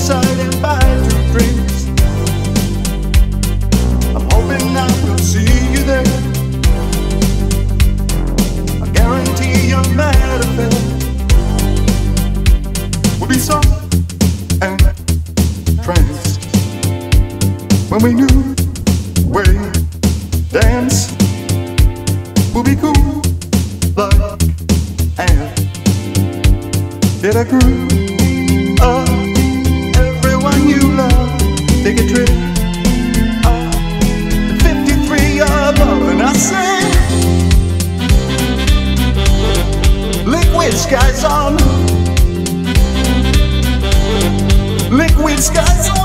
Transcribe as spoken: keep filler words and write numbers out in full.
poolside and buy two drinks. I'm hoping I will see you there. I guarantee your mad affair will be soft and tranced when we knew we dance will be cool like air. Did I groove up everyone you love? Take a trip up fifty-three above, and I say liquid skies on, liquid skies on.